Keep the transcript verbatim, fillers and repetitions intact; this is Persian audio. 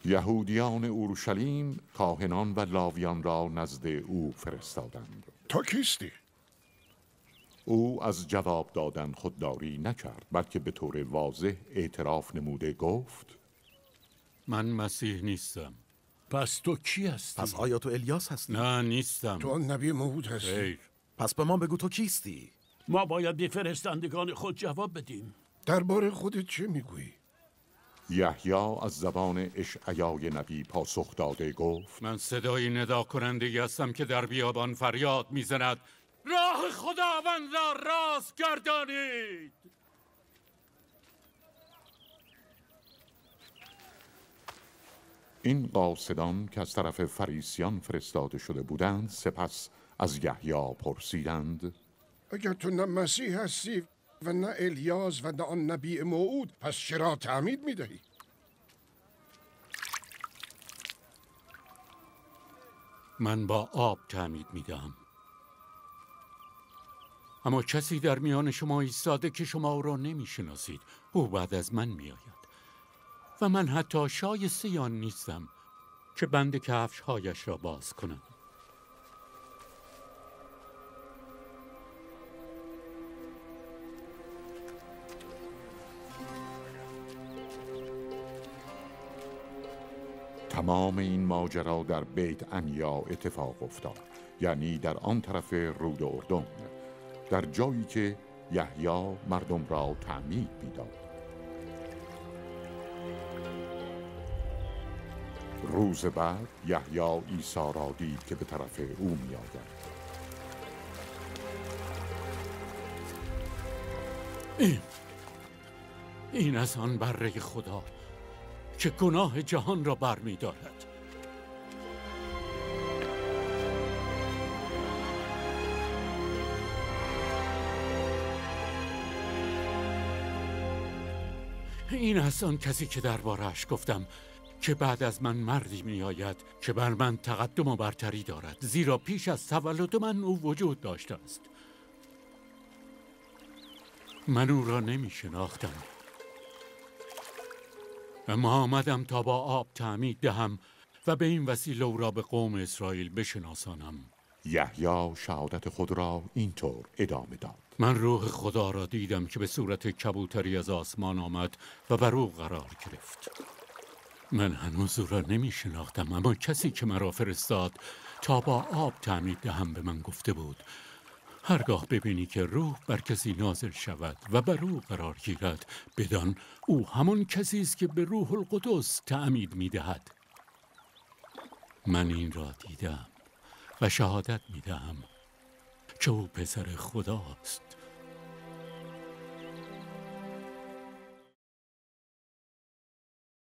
یهودیان اورشلیم کاهنان و لاویان را نزد او فرستادند. تو کیستی؟ او از جواب دادن خودداری نکرد، بلکه به طور واضح اعتراف نموده گفت: من مسیح نیستم. پس تو کی هستی؟ پس آیا تو الیاس هستی؟ نه نیستم. تو نبی موعود هستی؟ خیر. پس به ما بگو تو کیستی؟ ما باید به فرستندگان خود جواب بدیم. درباره خودت چه میگویی؟ یحیی از زبان اشعیای نبی پاسخ داده گفت: من صدای ندا کننده هستم که در بیابان فریاد میزند راه خداوند را راست گردانید. این قاصدان که از طرف فریسیان فرستاده شده بودند سپس از یحیی پرسیدند: اگر تو نه مسیح هستی و نه الیاس و نه آن نبی موعود، پس چرا تعمید میدهی؟ من با آب تعمید میدهم، اما کسی در میان شما ایستاده که شما او را نمیشناسید. او بعد از من میآید و من حتی شایسته آن نیستم که بند کفش‌هایش را باز کنم. تمام این ماجرا در بیت عنیا اتفاق افتاد، یعنی در آن طرف رود اردن، در جایی که یحیی مردم را تعمید می‌داد. روز بعد یحیی عیسی را دید که به طرف او می‌آید. این این از آن بره خدا که گناه جهان را بر می دارد. این از آن کسی که درباره‌اش گفتم که بعد از من مردی می آید که بر من تقدم و برتری دارد، زیرا پیش از تولد من او وجود داشته است. من او را نمی شناختم، اما آمدم تا با آب تعمید دهم و به این وسیله او را به قوم اسرائیل بشناسانم. یحیی شهادت خود را اینطور ادامه داد: من روح خدا را دیدم که به صورت کبوتری از آسمان آمد و بر او قرار گرفت. من هنوز او را نمی شناختم، اما کسی که مرا فرستاد تا با آب تعمید دهم به من گفته بود هرگاه ببینی که روح بر کسی نازل شود و بر او قرار گیرد، بدان او همان کسی است که به روح القدس تعمید می دهد. من این را دیدم و شهادت می دهم که او پسر خداست.